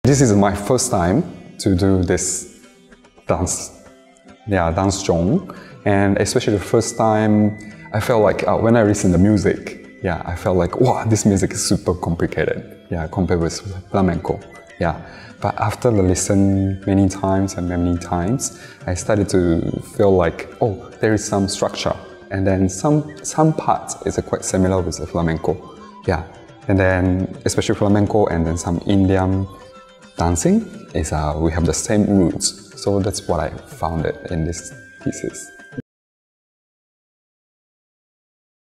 This is my first time to do this dance, dance Sheng, and especially the first time I felt like when I listen to the music, I felt like, wow, this music is super complicated, compared with flamenco, But after the listen many times, I started to feel like, oh, there is some structure, and then some parts is quite similar with the flamenco, And then especially flamenco and then some Indian dancing is we have the same roots, so that's what I found it in this pieces.